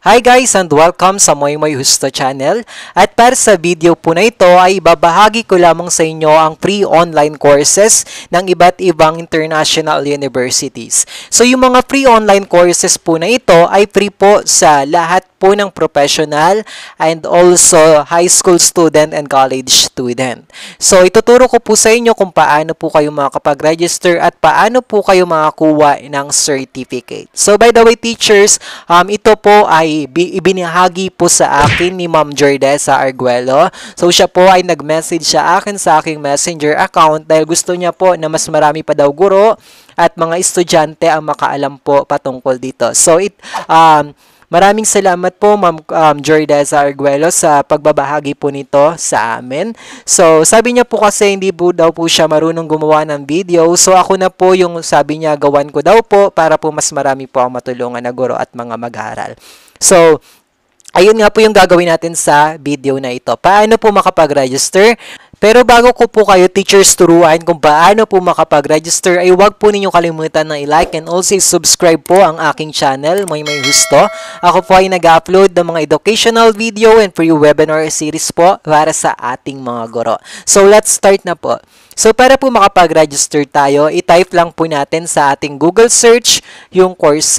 Hi guys and welcome sa Moy Husto channel. At para sa video po na ito ay ibabahagi ko lamang sa inyo ang free online courses ng iba't ibang international universities. So yung mga free online courses po na ito ay free po sa lahat po ng professional and also high school student and college student. So ituturo ko po sa inyo kung paano po kayo makakapag-register at paano po kayo makakuha ng certificate. So by the way teachers, ito po ay ibinahagi po sa akin ni Ma'am Jordesa Arguello. So siya po ay nag-message sa akin sa aking messenger account dahil gusto niya po na mas marami pa daw guro at mga estudyante ang makaalam po patungkol dito. So maraming salamat po Ma'am Jordesa Arguello sa pagbabahagi po nito sa amin. So sabi niya po kasi hindi po daw po siya marunong gumawa ng video. So ako na po yung sabi niya gawan ko daw po para po mas marami po ang matulungan na guro at mga mag-aaral. So, ayun nga po yung gagawin natin sa video na ito. Paano po makapag-register? Pero bago ko po kayo teachers turuan kung paano po makapag-register ay huwag po ninyong kalimutan na i-like and also subscribe po ang aking channel, Moy Husto. Ako po ay nag-upload ng mga educational video and free webinar series po para sa ating mga guro. So, let's start na po. So, para po makapag-register tayo, i-type lang po natin sa ating Google search yung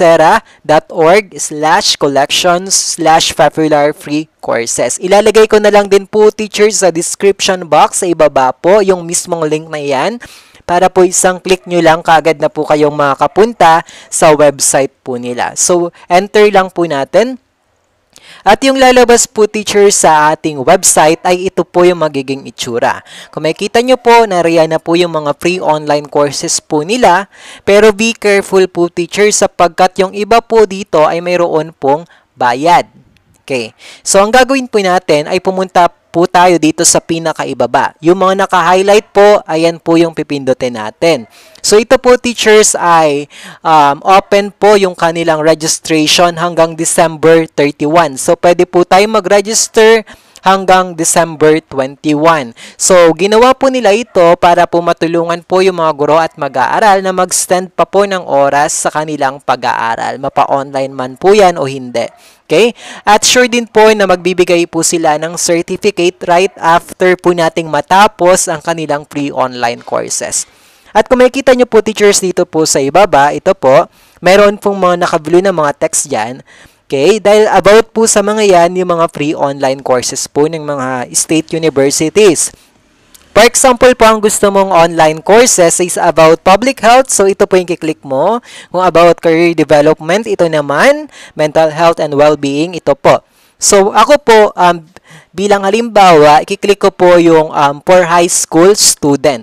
coursera.org/collections/popular free courses. Ilalagay ko na lang din po teachers sa description box sa ibaba po yung mismong link na yan para po isang click nyo lang kagad na po kayong makakapunta sa website po nila. So, enter lang po natin. At yung lalabas po teacher sa ating website ay ito po yung magiging itsura. Kung makikita nyo po, nariyan na po yung mga free online courses po nila. Pero be careful po teacher sapagkat yung iba po dito ay mayroon pong bayad. Okay. So ang gagawin po natin ay pumunta po tayo dito sa pinakaibaba. Yung mga naka-highlight po, ayan po yung pipindutin natin. So ito po teachers ay open po yung kanilang registration hanggang December 31. So pwede po tayo mag-register hanggang December 21. So ginawa po nila ito para po matulungan po yung mga guro at mag-aaral na mag-extend pa po ng oras sa kanilang pag-aaral. Mapa-online man po yan o hindi. Okay? At sure din po na magbibigay po sila ng certificate right after po nating matapos ang kanilang free online courses. At kung makikita nyo po teachers dito po sa ibaba, ito po, meron pong mga nakablue na mga text dyan. Okay? Dahil about po sa mga yan, yung mga free online courses po ng mga state universities. For example po, ang gusto mong online courses is about public health. So, ito po yung kiklik mo. Kung about career development, ito naman. Mental health and well-being, ito po. So, ako po, bilang halimbawa, ikiklik ko po yung for high school student.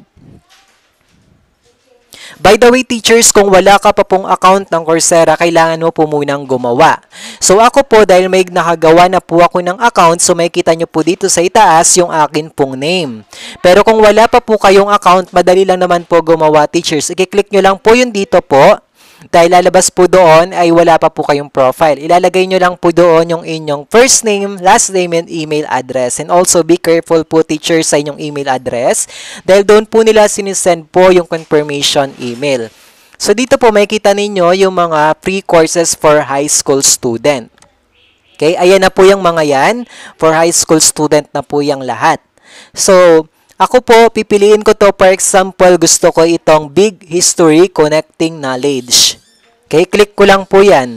By the way, teachers, kung wala ka pa pong account ng Coursera, kailangan mo po munang gumawa. So, ako po, dahil may nakagawa na po ako ng account, so makikita nyo po dito sa itaas yung akin pong name. Pero kung wala pa po kayong account, madali lang naman po gumawa, teachers. I-click nyo lang po yung dito po. Dahil lalabas po doon ay wala pa po kayong profile. Ilalagay nyo lang po doon yung inyong first name, last name, and email address. And also be careful po teachers sa inyong email address dahil doon po nila sinisend po yung confirmation email. So dito po makikita ninyo yung mga free courses for high school student. Okay, ayan na po yung mga yan. For high school student na po yung lahat. So, ako po, pipiliin ko to. For example, gusto ko itong Big History Connecting Knowledge. Okay, click ko lang po yan.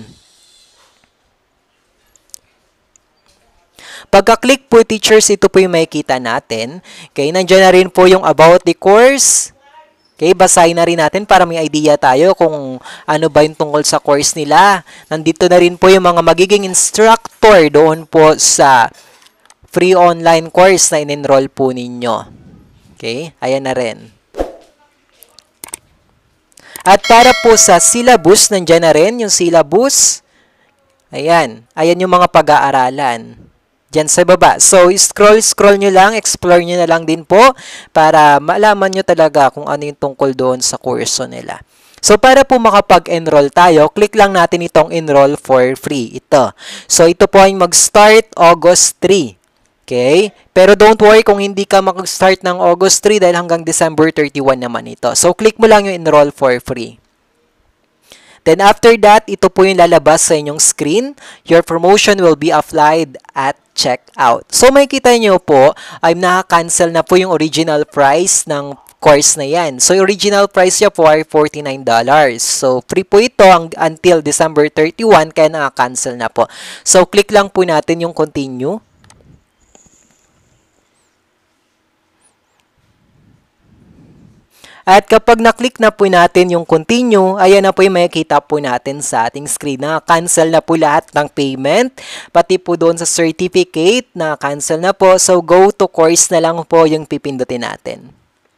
Pagka-click po, teachers, ito po yung makikita natin. Okay, nandiyan na rin po yung about the course. Okay, basahin na rin natin para may idea tayo kung ano ba yung tungkol sa course nila. Nandito na rin po yung mga magiging instructor doon po sa free online course na in-enroll po ninyo. Okay, ayan na rin. At para po sa syllabus, nandiyan na rin yung syllabus. Ayan, ayan yung mga pag-aaralan. Diyan sa baba. So, scroll nyo lang, explore nyo na lang din po para malaman nyo talaga kung ano yung tungkol doon sa kurso nila. So, para po makapag-enroll tayo, click lang natin itong enroll for free. Ito. So, ito po ay mag-start August 3. Okay? Pero don't worry kung hindi ka mag-start ng August 3 dahil hanggang December 31 naman ito. So, click mo lang yung enroll for free. Then after that, ito po yung lalabas sa inyong screen. Your promotion will be applied at checkout. So makikita nyo po, ay naka-cancel na po yung original price ng course na yan. So original price niya po ay $49. So free po ito until December 31, kaya naka-cancel na po. So click lang po natin yung continue. At kapag na-click na po natin yung continue, ayan na po yung makikita po natin sa ating screen na cancel na po lahat ng payment, pati po doon sa certificate na cancel na po. So go to course na lang po yung pipindutin natin.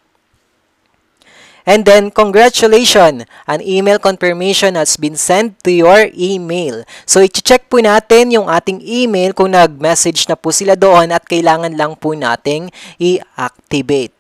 And then, congratulations! An email confirmation has been sent to your email. So, i-check po natin yung ating email kung nag-message na po sila doon at kailangan lang po nating i-activate.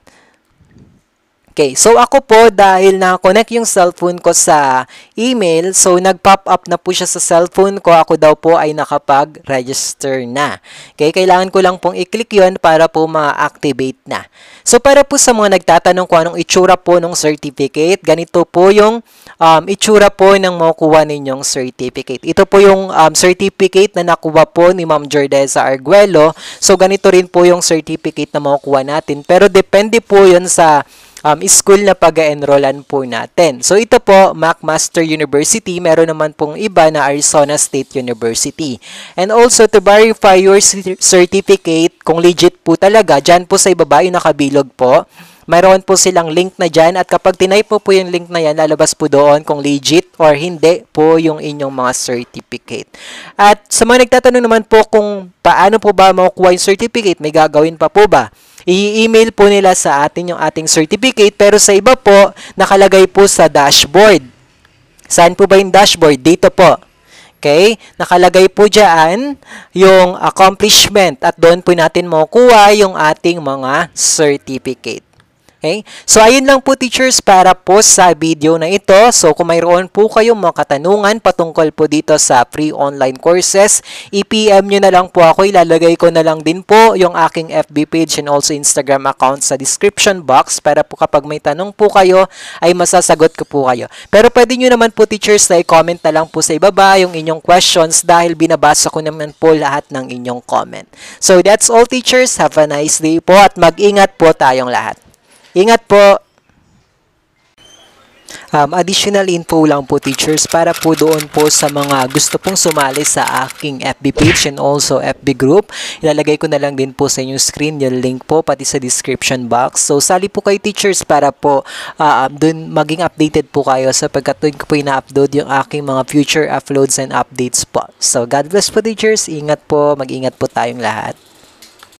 Okay, so ako po dahil na-connect yung cellphone ko sa email, so nag-pop up na po siya sa cellphone ko, ako daw po ay nakapag-register na. Okay, kailangan ko lang pong i-click yun para po ma-activate na. So para po sa mga nagtatanong kung anong itsura po ng certificate, ganito po yung itsura po ng makukuha ninyong certificate. Ito po yung certificate na nakuha po ni Ma'am Jordeza Arguello. So ganito rin po yung certificate na makukuha natin. Pero depende po yun sa school na pag-enrollan po natin. So ito po, McMaster University, meron naman pong iba na Arizona State University. And also to verify your certificate, kung legit po talaga, dyan po sa ibaba yung nakabilog po, mayroon po silang link na dyan at kapag tinype po yung link na yan, lalabas po doon kung legit or hindi po yung inyong mga certificate. At sa mga nagtatanong naman po kung paano po ba makukuha yung certificate, may gagawin pa po ba? I-email po nila sa atin yung ating certificate, pero sa iba po, nakalagay po sa dashboard. Saan po ba yung dashboard? Dito po. Okay? Nakalagay po dyan yung accomplishment at doon po natin makukuha yung ating mga certificate. Okay? So, ayun lang po teachers para po sa video na ito. So, kung mayroon po kayong mga katanungan patungkol po dito sa free online courses, i-PM nyo na lang po ako. Ilalagay ko na lang din po yung aking FB page and also Instagram account sa description box para po kapag may tanong po kayo, ay masasagot ko po kayo. Pero pwede nyo naman po teachers na i-comment na lang po sa ibaba yung inyong questions dahil binabasa ko naman po lahat ng inyong comment. So, that's all teachers. Have a nice day po at mag-ingat po tayong lahat. Ingat po! Additional info lang po teachers para po doon po sa mga gusto pong sumali sa aking FB page and also FB group. Ilalagay ko na lang din po sa inyong screen yung link po pati sa description box. So sali po kayo teachers para po doon maging updated po kayo sapagkat doon ko po ina-upload yung aking mga future uploads and updates po. So God bless po teachers. Ingat po. Mag-ingat po tayong lahat.